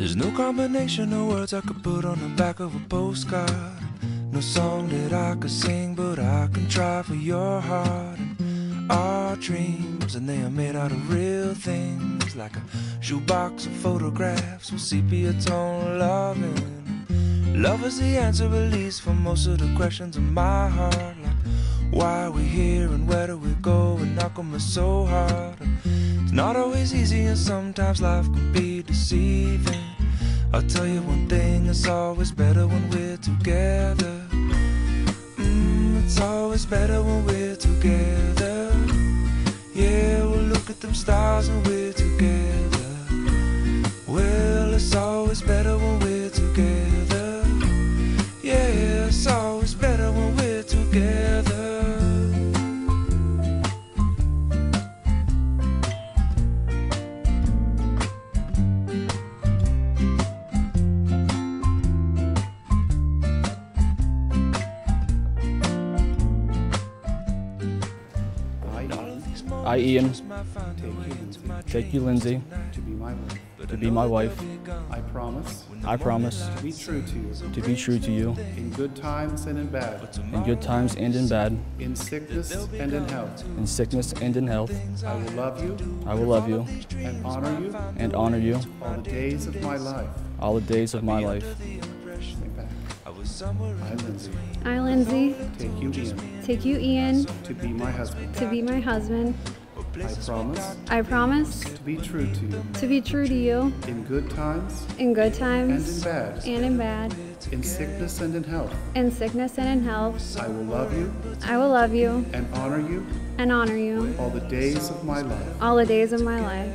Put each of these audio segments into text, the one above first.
There's no combination of words I could put on the back of a postcard. No song that I could sing, but I can try for your heart. And our dreams, and they are made out of real things, like a shoebox of photographs with sepia tone loving. Love is the answer, at least, for most of the questions in my heart. Like, why are we here and where do we go, and how come it's so hard? It's not always easy, and sometimes life can be deceiving. I'll tell you one thing, it's always better when we're together. It's always better when we're together. Yeah, we'll look at them stars and we're together. Well, it's always better when we're together. Yeah, it's always better when we're together. I, Ian, take you, Lindsay, to be my wife. I promise to be true to you, in good times and in bad, in bad, in sickness and in health. I will love you, and honor you, all the days of my life. I, Lindsay, take you, Ian, to be my husband. I promise to be true to you, in good times and in bad, in sickness and in health. I will love you, and honor you, all the days of my life.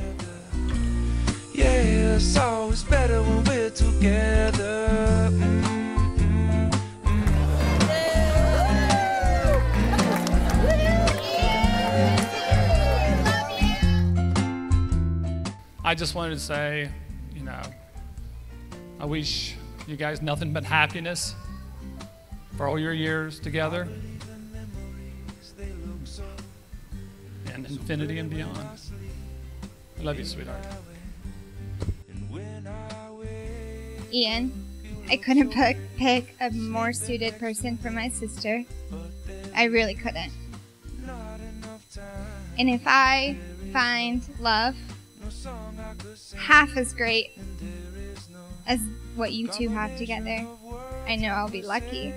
Yeah, it's always better when we're together. I just wanted to say, I wish you guys nothing but happiness for all your years together and infinity and beyond. I love you, sweetheart. Ian, I couldn't pick a more suited person for my sister. I really couldn't. And if I find love half as great as what you two have together, I know I'll be lucky.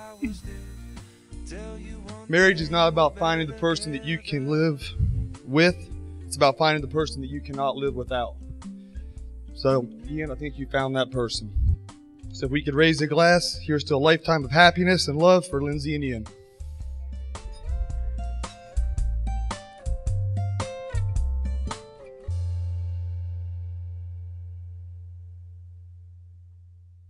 Marriage is not about finding the person that you can live with. It's about finding the person that you cannot live without. So, Ian, I think you found that person. So if we could raise a glass, here's to a lifetime of happiness and love for Lindsay and Ian.